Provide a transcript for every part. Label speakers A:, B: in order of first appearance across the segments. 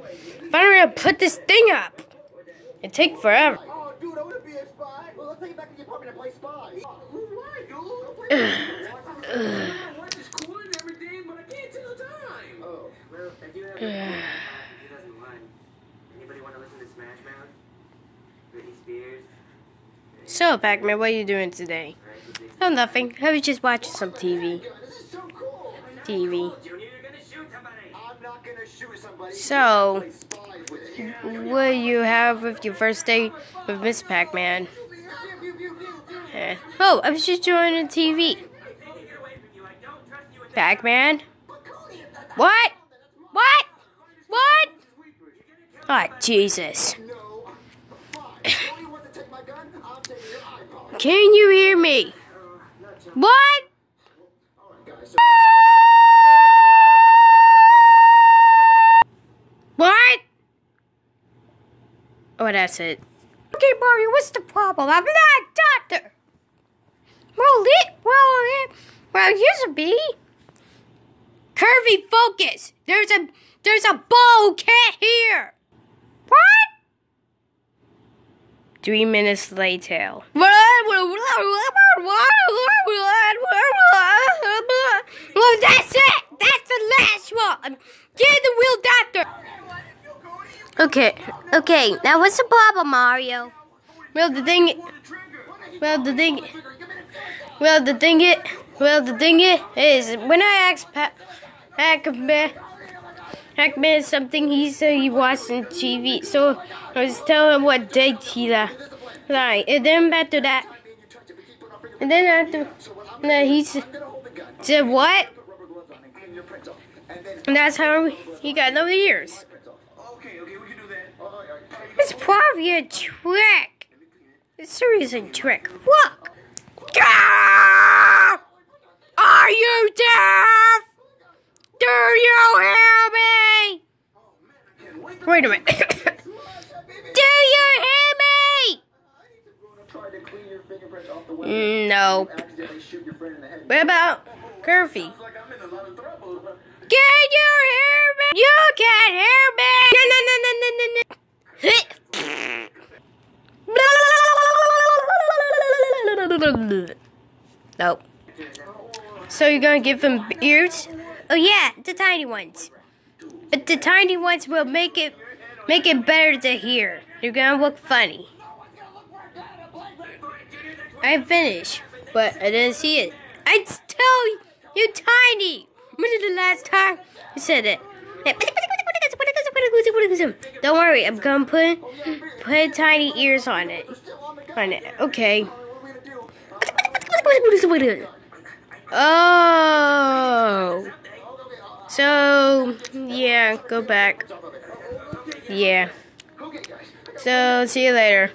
A: Finally, I put this thing up. It takes forever.
B: Oh, dude, I want to be a spy. Well, let's take it back to the apartment and play spy. Why, dude? Watch is cool and everything, but I can't tell the time. Oh, well, I do have 2001. Anybody want to listen to Smash Mouth? Britney Spears?
A: So, Pac-Man, what are you doing today? Oh, nothing. I was just watching some TV.
B: This is so cool.
A: TV.
B: Junior, you're gonna shoot somebody. I'm not gonna shoot somebody.
A: So, what do you have with your first date with Miss Pac-Man? Oh, I was just joining TV. Pac-Man? What? What? What? Oh, Jesus. Can you hear me? What? What? Oh, that's it. Okay, Mario, what's the problem? I'm not a doctor. Well, here's a bee. Curvy, focus. There's a ball. Can't hear. What? 3 minutes later. Well, that's it. That's the last one. Get the real doctor. Okay. Now what's the problem, Mario? Well, the thing is when I asked Pac-Man something, he said he watching TV. So I was telling him what date he like, and then after that, he said what? And that's how he got no ears. It's probably a trick. It's seriously a trick. Look. Ah! Are you deaf? Do you hear me? Wait a minute. Do you hear me? No. What about Curvy? Can you hear me? You can't hear me. Nope. So you're gonna give him ears? Oh yeah, the tiny ones. But the tiny ones will make it better to hear. You're gonna look funny. I finished, but I didn't see it. I tell you, tiny. When is the last time you said it? Don't worry, I'm gonna put tiny ears on it. Okay. Oh. So, yeah, go back. Yeah. So, see you later.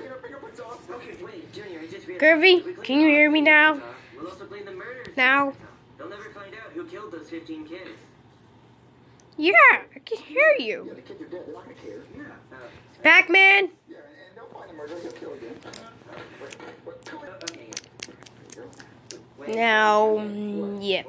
A: Curvy, can you hear me now? Now?
B: They'll never find out who killed those 15 kids.
A: Yeah, I can hear you. Pac-Man? Now, yep.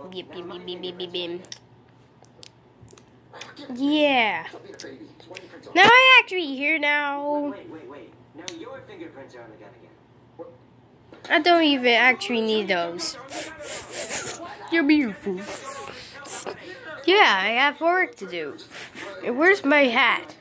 A: Yeah. Now I actually hear now.
B: Wait. Now your fingerprints are on the gun again.
A: I don't even actually need those. You're beautiful. Yeah, I have work to do. And where's my hat?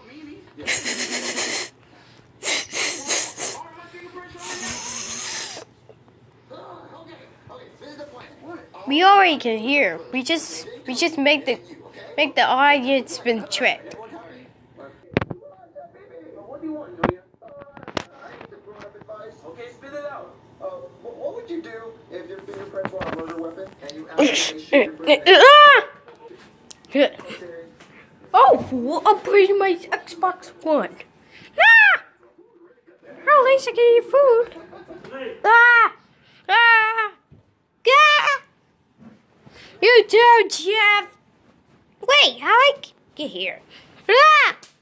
A: We already can hear. We just make the audience been tricked.
B: Okay, spit it out. What would you do if your fingerprints were on a murder weapon and you accidentally shoot your friend?
A: Oh, I'll play my Xbox One. Ah! At least I can eat food. Ah! You too, Jeff. Wait, how I get here? Ah!